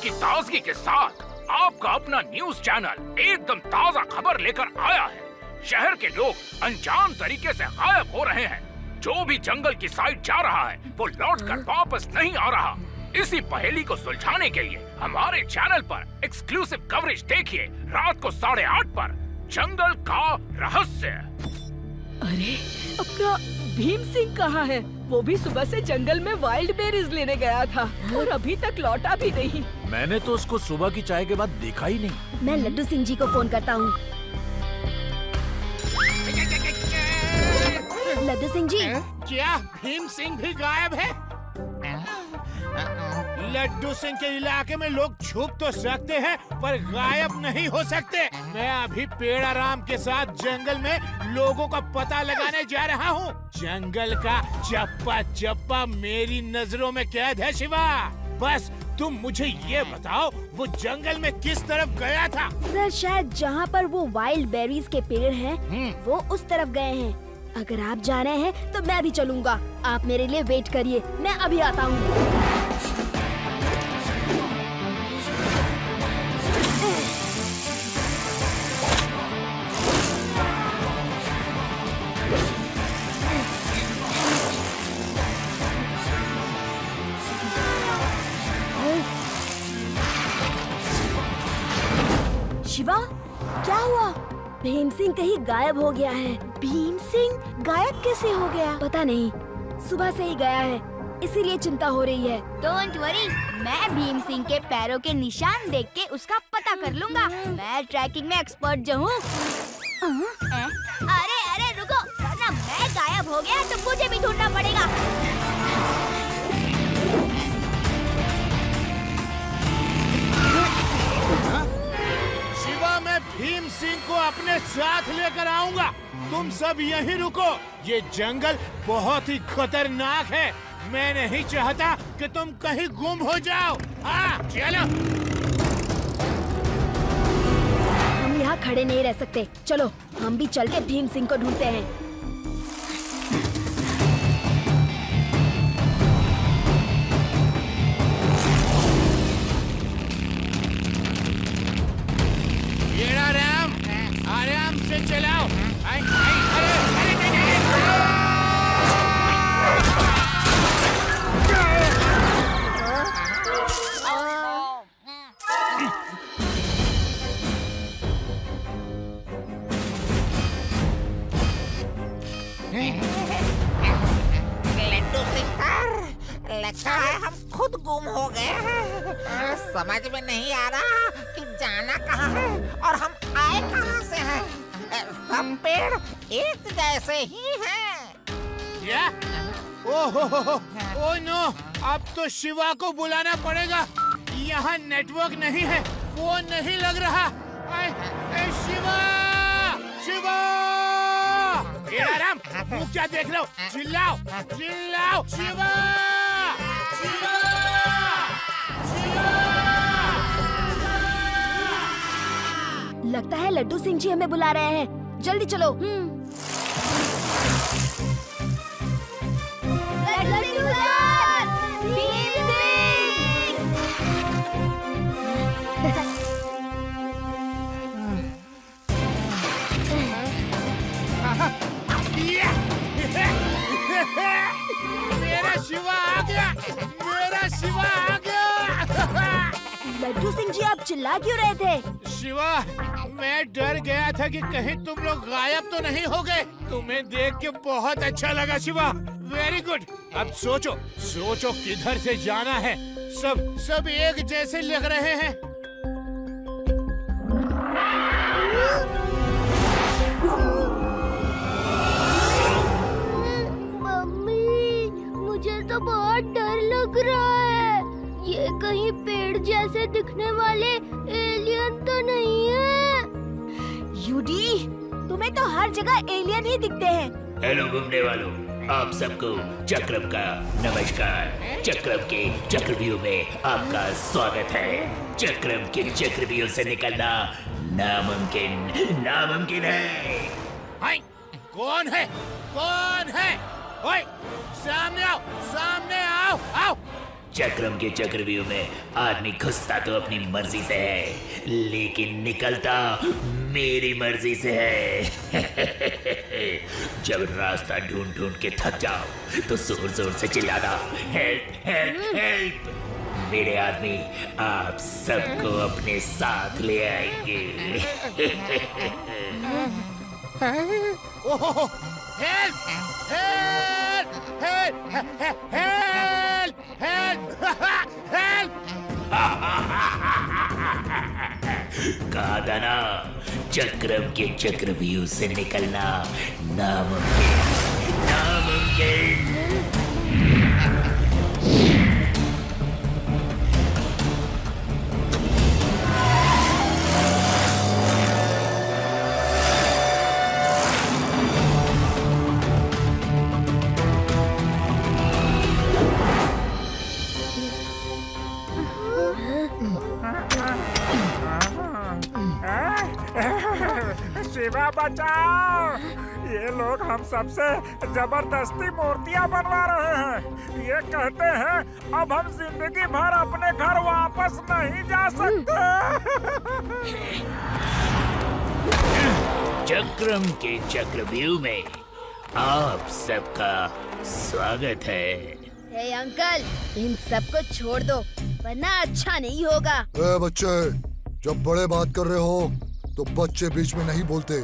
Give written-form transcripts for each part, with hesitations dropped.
की ताजगी के साथ आपका अपना न्यूज चैनल एकदम ताज़ा खबर लेकर आया है। शहर के लोग अनजान तरीके से गायब हो रहे हैं। जो भी जंगल की साइड जा रहा है वो लौटकर वापस नहीं आ रहा। इसी पहेली को सुलझाने के लिए हमारे चैनल पर एक्सक्लूसिव कवरेज देखिए रात को 8:30 पर जंगल का रहस्य। अरे अपना भीम सिंह कहाँ है? वो भी सुबह से जंगल में वाइल्ड बेरीज लेने गया था और अभी तक लौटा भी नहीं। मैंने तो उसको सुबह की चाय के बाद देखा ही नहीं। मैं लड्डू सिंह जी को फोन करता हूँ। लड्डू सिंह जी, क्या भीम सिंह भी गायब है? लड्डू सिंह के इलाके में लोग छुप तो सकते हैं पर गायब नहीं हो सकते। मैं अभी पेड़ाराम के साथ जंगल में लोगों का पता लगाने जा रहा हूँ। जंगल का चप्पा चप्पा मेरी नजरों में कैद है शिवा। बस तुम मुझे ये बताओ वो जंगल में किस तरफ गया था? सर शायद जहाँ पर वो वाइल्ड बेरीज के पेड़ हैं, वो उस तरफ गए हैं। अगर आप जा रहे हैं तो मैं भी चलूँगा। आप मेरे लिए वेट करिए, मैं अभी आता हूँ। शिवा, क्या हुआ? भीम सिंह कहीं गायब हो गया है। भीम सिंह गायब कैसे हो गया? पता नहीं, सुबह से ही गया है, इसीलिए चिंता हो रही है। डोंट वरी, मैं भीम सिंह के पैरों के निशान देख के उसका पता कर लूंगा। मैं ट्रैकिंग में एक्सपर्ट जो हूँ। अरे अरे रुको, वरना मैं गायब हो गया तो मुझे भी ढूंढना पड़ेगा। शिवा, मैं भीम सिंह को अपने साथ लेकर आऊंगा। तुम सब यहीं रुको। ये जंगल बहुत ही खतरनाक है। मैं नहीं चाहता कि तुम कहीं गुम हो जाओ। हाँ, चलो। हम यहाँ खड़े नहीं रह सकते। चलो, हम भी चल के भीम सिंह को ढूंढते हैं। पेड़ाराम, आराम से चलाओ। अरे लड्डू सिंह सर, लगता है हम खुद गुम हो गए हैं। समझ में नहीं आ रहा कि जाना कहाँ है और हम आए कहाँ से हैं। सब पेड़ एक जैसे ही हैं। क्या? ओह नो, अब तो शिवा को बुलाना पड़ेगा। यहाँ नेटवर्क नहीं है, फोन नहीं लग रहा। शिवा, शिवा! पेड़ाराम, तुम क्या देख रहे हो? चिल्लाओ, चिल्लाओ! शिवा! शिवा! शिवा! लगता है लड्डू सिंह जी हमें बुला रहे हैं। जल्दी चलो। मेरा शिवा आ गया! मेरा शिवा आ गया! लड्डू सिंह जी, आप चिल्ला क्यों रहे थे? शिवा, मैं डर गया था कि कहीं तुम लोग गायब तो नहीं हो गए। तुम्हें देख के बहुत अच्छा लगा शिवा। Very good. अब सोचो, सोचो किधर से जाना है। सब एक जैसे लग रहे हैं। मम्मी, मुझे तो बहुत डर लग रहा है। ये कहीं पेड़ जैसे दिखने वाले एलियन तो नहीं है? यूडी, तुम्हें तो हर जगह एलियन ही दिखते हैं। हेलो घूमने वालों, आप सबको चक्रम का नमस्कार। चक्रम के चक्रव्यूह में आपका स्वागत है। चक्रम के चक्रव्यूह से निकलना नामुमकिन है। हाय, कौन है? कौन है? ओए, सामने आओ, सामने आओ, आओ। चक्रम के चक्रव्यूह में आदमी घुसता तो अपनी मर्जी से है, लेकिन निकलता मेरी मर्जी से है। जब रास्ता ढूंढ ढूंढ के थक जाओ तो जोर जोर से चिल्लाना, हेल्प हेल्प हेल्प। मेरे आदमी आप सबको अपने साथ ले आएंगे। Oh, help help help help help help. कहा था ना, चक्रम के चक्रव्यूह से निकलना नामुमकिन, नामुमकिन। शिवा बचाओ! ये लोग हम सबसे जबरदस्ती मूर्तियां बनवा रहे हैं। ये कहते हैं अब हम जिंदगी भर अपने घर वापस नहीं जा सकते। चक्रम के चक्रव्यूह में आप सबका स्वागत है। हे अंकल, इन सबको छोड़ दो वरना अच्छा नहीं होगा। ए बच्चे, जब बड़े बात कर रहे हो तो बच्चे बीच में नहीं बोलते।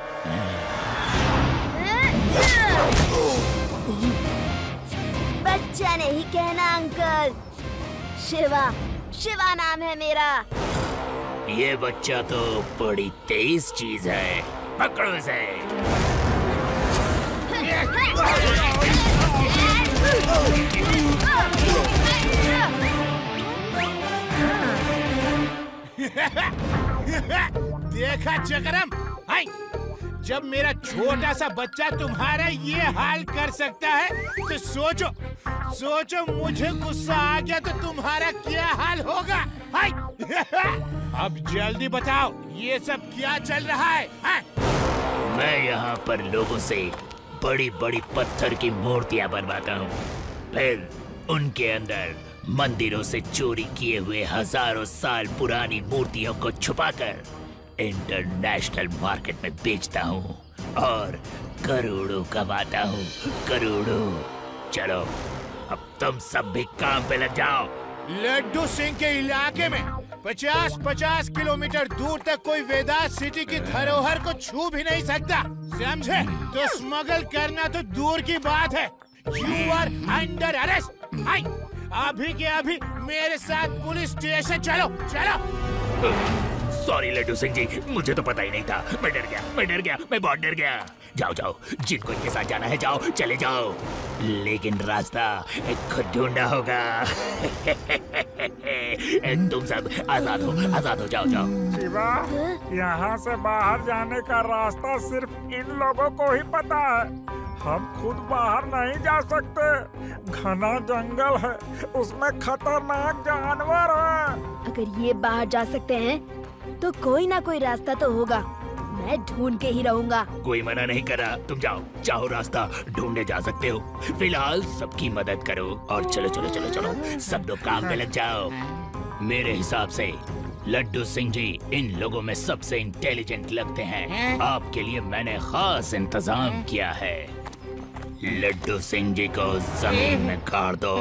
बच्चा नहीं कहना अंकल, शिवा, शिवा नाम है मेरा। ये बच्चा तो बड़ी तेज चीज है, पकड़ो इसे। देखा चक्रम, हाय, जब मेरा छोटा सा बच्चा तुम्हारा ये हाल कर सकता है तो सोचो सोचो मुझे गुस्सा आ गया तो तुम्हारा क्या हाल होगा। हाय। अब जल्दी बताओ ये सब क्या चल रहा है? मैं यहाँ पर लोगों से बड़ी बड़ी पत्थर की मूर्तियाँ बनवाता हूँ, फिर उनके अंदर मंदिरों से चोरी किए हुए हजारों साल पुरानी मूर्तियों को छुपाकर इंटरनेशनल मार्केट में बेचता हूँ और करोड़ों कमाता हूँ, करोड़ों। चलो अब तुम सब भी काम पे लग जाओ। लड्डू सिंह के इलाके में 50-50 किलोमीटर दूर तक कोई वेदांत सिटी की धरोहर को छू भी नहीं सकता, समझे? तो स्मगल करना तो दूर की बात है। You are under arrest। हाय, अभी के अभी मेरे साथ पुलिस स्टेशन चलो, चलो। सॉरी लड्डू सिंह जी, मुझे तो पता ही नहीं था। मैं डर गया, मैं बहुत डर गया। जाओ जाओ, जिनको इनके साथ जाना है जाओ, चले जाओ, लेकिन रास्ता खुद ढूंढना होगा। तुम सब आजाद हो, जाओ जाओ। शिवा, यहाँ से बाहर जाने का रास्ता सिर्फ इन लोगों को ही पता है। हम खुद बाहर नहीं जा सकते। घना जंगल है, उसमें खतरनाक जानवर है। अगर ये बाहर जा सकते हैं तो कोई ना कोई रास्ता तो होगा। मैं ढूंढ के ही रहूंगा। कोई मना नहीं कर रहा, तुम जाओ, चाहो रास्ता ढूंढने जा सकते हो। फिलहाल सबकी मदद करो और चलो चलो चलो चलो, सब लोग काम पे लग जाओ। मेरे हिसाब से लड्डू सिंह जी इन लोगों में सबसे इंटेलिजेंट लगते हैं। आपके लिए मैंने खास इंतजाम किया है। लड्डू सिंह जी को जमीन में गाड़ दो।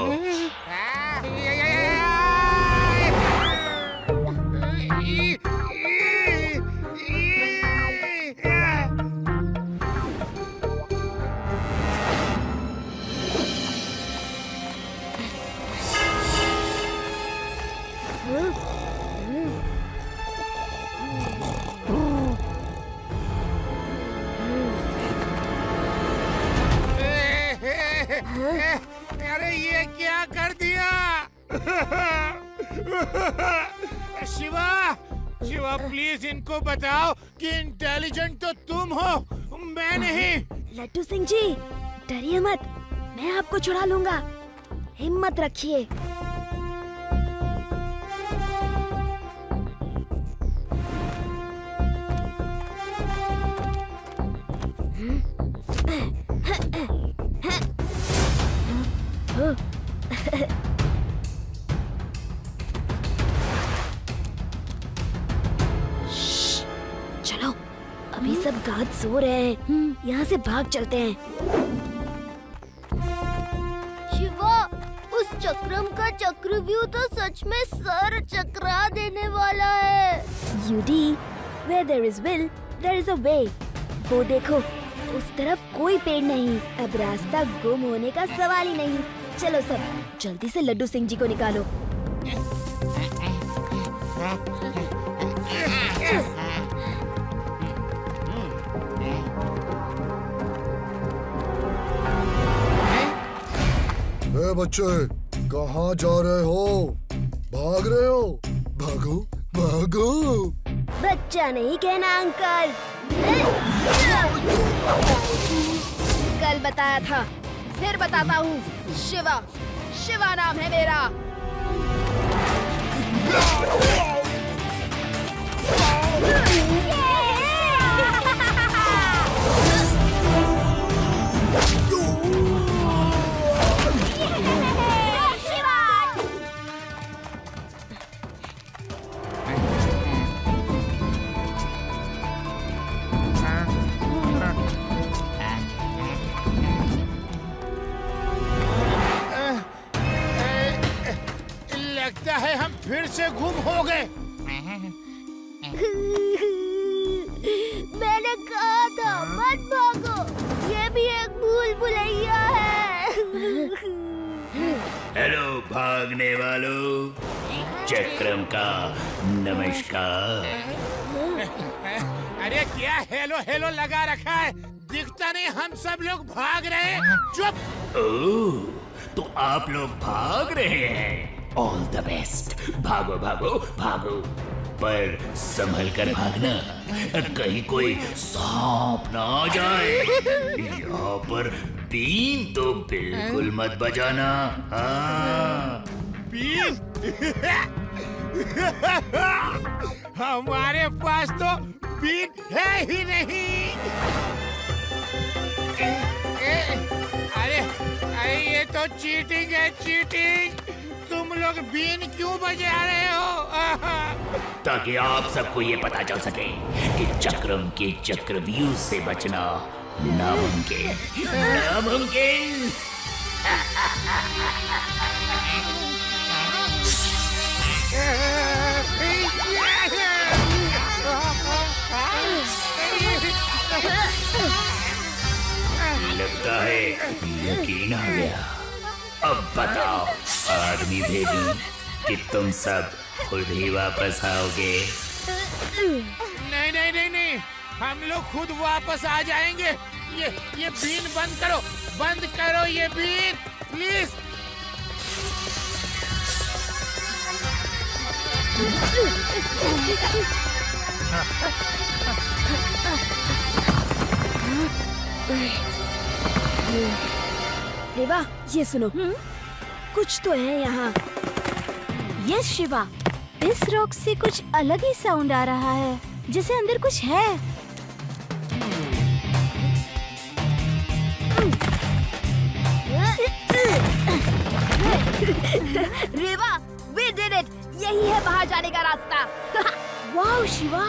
अरे ये क्या कर दिया? शिवा, शिवा प्लीज इनको बताओ कि इंटेलिजेंट तो तुम हो, मैं नहीं। लड्डू सिंह जी, डरिए मत, मैं आपको छुड़ा लूंगा, हिम्मत रखिए। अभी सब गाद सो रहे हैं। यहाँ से भाग चलते हैं। शिवा, उस चक्रम का चक्रव्यूह तो सच में सर चकरा देने वाला है। यूडी, where there is will, there is a way। वो देखो, उस तरफ कोई पेड़ नहीं। अब रास्ता गुम होने का सवाल ही नहीं। चलो सब, जल्दी से लड्डू सिंह जी को निकालो। ए बच्चे, कहाँ जा रहे हो? भाग रहे हो? भागो भागो। बच्चा नहीं कहना अंकल। कल बताया था, फिर बताता हूँ। शिवा, शिवा नाम है मेरा। लगता है हम फिर से गुम हो गए। मैंने कहा था मत भागो, ये भी एक भूल भुलैया है। हेलो भागने वालों, चक्रम का नमस्कार। अरे क्या हेलो हेलो लगा रखा है? दिखता नहीं हम सब लोग भाग रहे हैं। चुप। ओह, तो आप लोग भाग रहे हैं। All the best. भागो भागो भागो, पर संभल कर भागना, कहीं कोई सांप ना आ जाए। यहाँ पर बीन तो बिल्कुल मत बजाना। हाँ। बीन? हमारे पास तो बीन है ही नहीं। अरे ये तो चीटिंग है, चीटिंग। तुम लोग बीन क्यों बजा रहे हो? ताकि आप सबको ये पता चल सके कि चक्रम के चक्रव्यूह से बचना नामुमकिन, नामुमकिन। लगता है यकीन आ गया। अब बताओ आदमी भेजूं कि तुम सब खुद ही वापस आओगे? नहीं नहीं नहीं नहीं, हम लोग खुद वापस आ जाएंगे। ये बीन बंद करो, बंद करो ये बीन, प्लीज। रेवा, ये सुनो। कुछ तो है यहाँ। यस शिवा, इस रॉक से कुछ अलग ही साउंड आ रहा है, जैसे अंदर कुछ है। रेवा, we did it! यही है बाहर जाने का रास्ता। वाओ शिवा,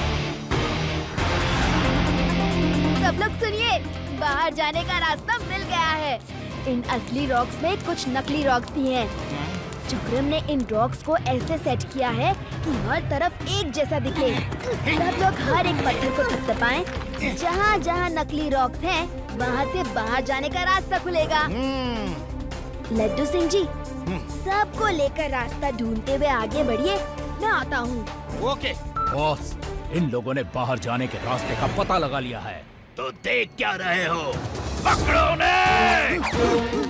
सब लोग सुनिए, बाहर जाने का रास्ता मिल गया है। इन असली रॉक्स में कुछ नकली रॉक्स भी हैं। चक्रम ने इन रॉक्स को ऐसे सेट किया है कि हर तरफ एक जैसा दिखे। सब लोग हर एक पत्थर को थपथपाएं। जहाँ जहाँ नकली रॉक्स हैं, वहाँ से बाहर जाने का रास्ता खुलेगा। लड्डू सिंह जी, सबको लेकर रास्ता ढूंढते हुए आगे बढ़िए, मैं आता हूँ। ओके बॉस, इन लोगों ने बाहर जाने के रास्ते का पता लगा लिया है। तो देख क्या रहे हो? पकड़ो उन्हें!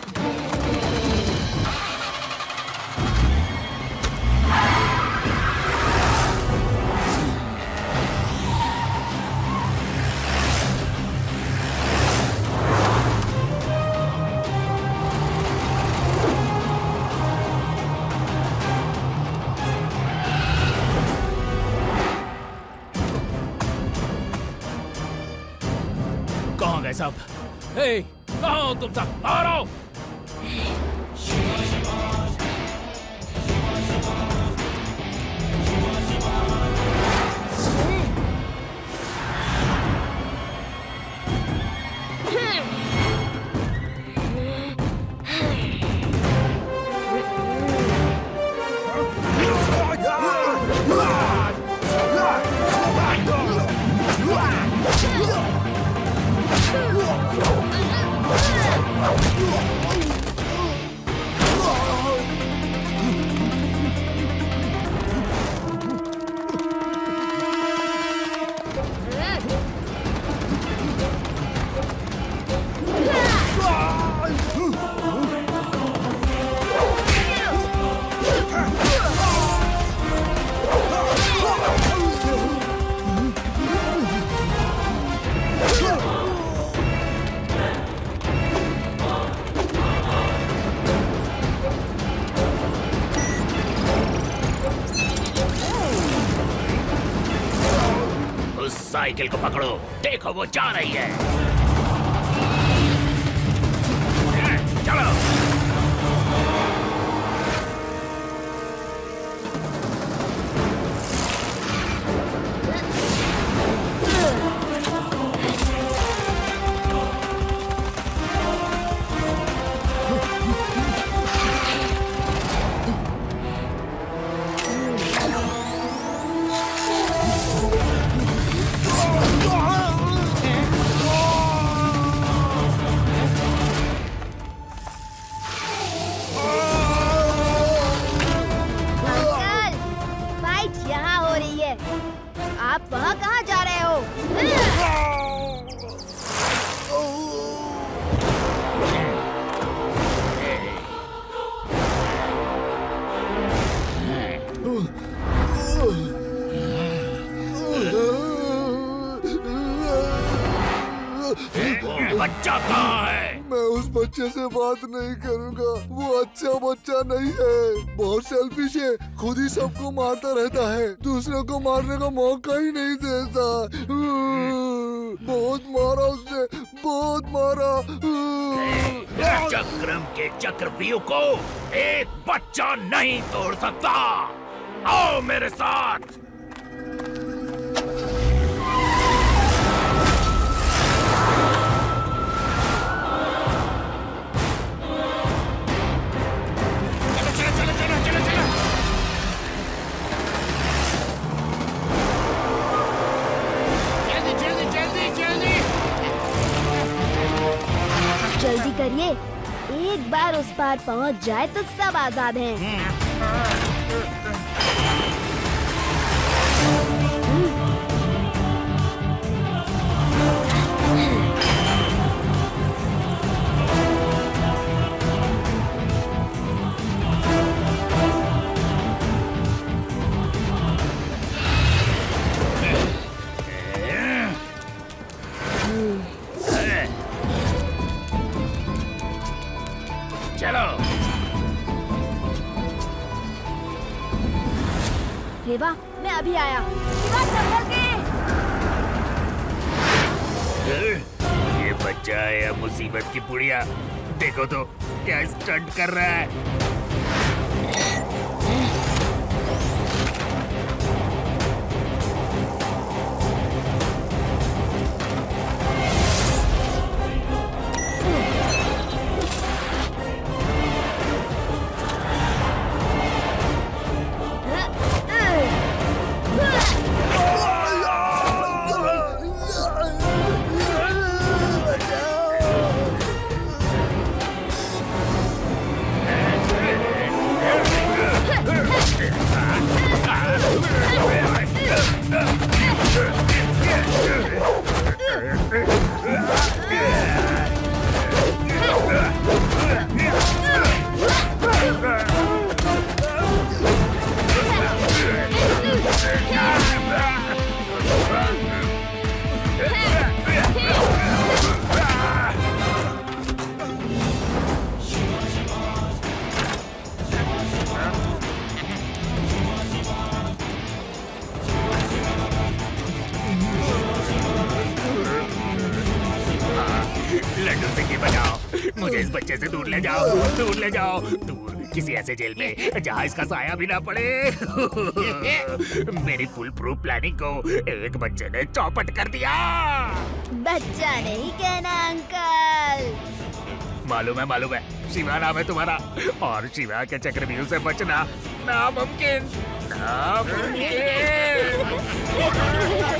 कहाँ गए सब? हे, कहाँ हो तुम सब? बाहर आओ! साइकिल को पकड़ो, देखो वो जा रही है। चलो। आप वहाँ कहाँ जा रहे हो? बच्चा कहाँ है? मैं उस बच्चे से बात नहीं करूँगा। वो अच्छा बच्चा नहीं है, बहुत सेल्फिश है, खुद ही सबको मारता रहता है, दूसरे को मारने का मौका ही नहीं देता। बहुत मारा उसने, बहुत मारा। चक्रम के चक्रव्यूह को एक बच्चा नहीं तोड़ सकता। आओ मेरे साथ। जल्दी करिए, एक बार उस पार पहुंच जाए तो सब आजाद हैं। रेवा, मैं अभी आया। रेवा, संभल के। ये बच्चा है या मुसीबत की पुड़िया? देखो तो क्या स्टंट कर रहा है। मुझे इस बच्चे से दूर ले जाओ, दूर ले जाओ, दूर किसी ऐसे जेल में जहाँ इसका साया भी ना पड़े। मेरी फुल प्रूफ प्लानिंग को एक बच्चे ने चौपट कर दिया। बच्चा नहीं कहना अंकल। मालूम है, शिवा नाम है तुम्हारा, और शिवा के चक्रव्यूह से बचना नामुमकिन।